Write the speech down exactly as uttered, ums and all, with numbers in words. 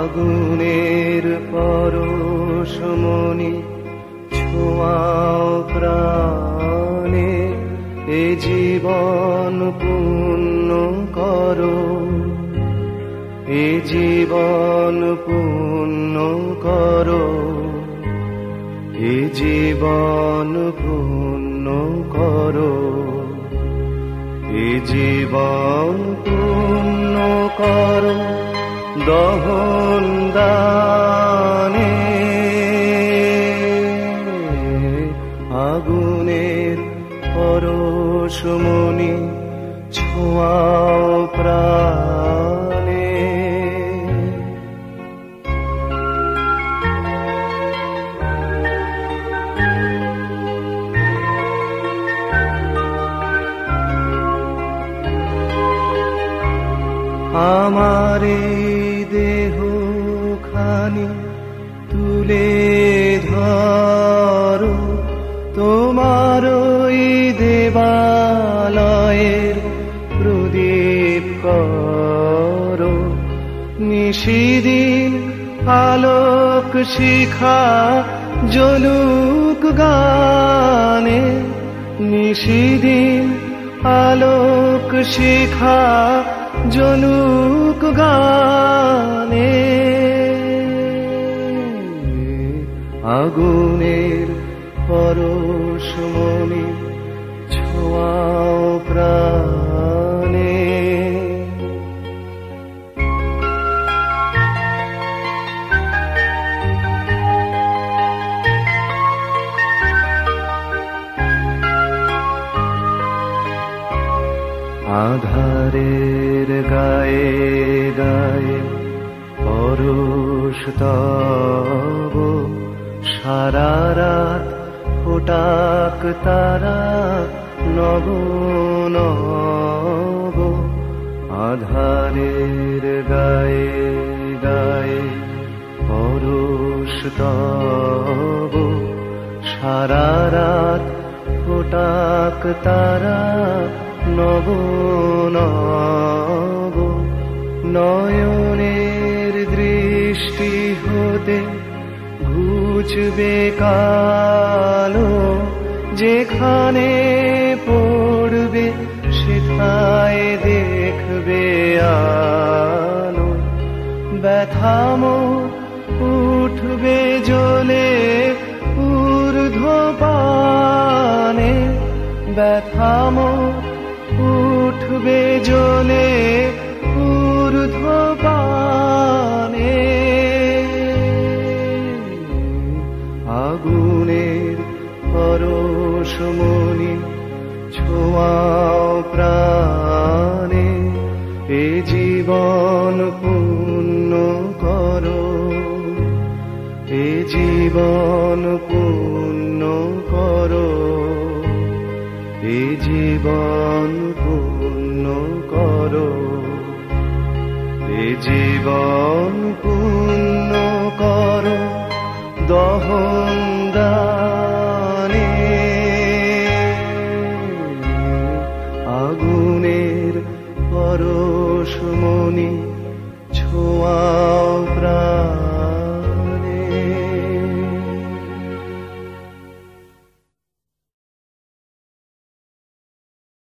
আগুনের পরশমণি ছোঁয়াও প্রাণে, এ জীবন পূর্ণ করো, এ জীবন পূর্ণ করো, এ জীবন পূর্ণ করো, এ জীবন পূর্ণ করো দহন দানে। আগুনের পরশমণি ছোঁয়াও প্রাণে। আমার এই দেহ খানি তুলে ধরো, তোমার ওই দেবালয়ের প্রদীপ করো। নিশিদিন আলোক শিখা জ্বলুক গানে, নিশিদিন আলোক শিখা জ্বলুক গানে। আগুনের পরশমণি ছোঁয়াও প্রাণে। আধারের গায়ে গায়ে পরশ তব, সারা রাত ফোটাক তারা নব নব। আধারের গায়ে গায়ে পরশ তব, সারা রাত ফোটাক তারা নব নব। নয়নের দৃষ্টি হতে ঘুচবে কালো, যেখানে পড়বে সেথায় দেখবে আলো। ব্যথাম উঠবে জ্বলে ঊর্ধ্বপানে, ব্যথাম উঠবে জ্বলে ঊর্ধ্বপানে। আগুনের পরশমণি ছোঁয়াও প্রাণে, এ জীবন পূর্ণ করো, এ জীবন পূর্ণ করো, এ জীবন পূর্ণ করো, এ জীবন পূর্ণ করো দহন দানে। আগুনের পরশমণি ছোঁয়া